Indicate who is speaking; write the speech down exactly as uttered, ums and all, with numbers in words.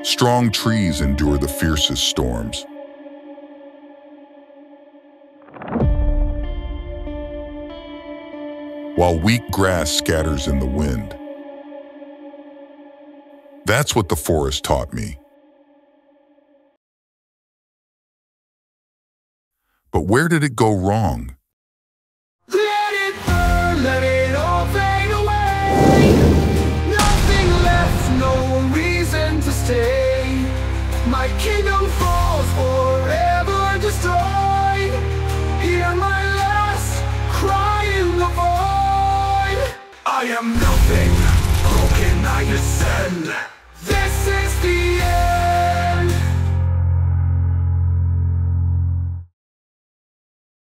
Speaker 1: Strong trees endure the fiercest storms. While weak grass scatters in the wind. That's what the forest taught me. But where did it go wrong?
Speaker 2: Let it burn, let it all fade away. Nothing left, no reason to stay. My kingdom falls forever destroyed. Hear my last cry in the void. I am nothing, broken I ascend.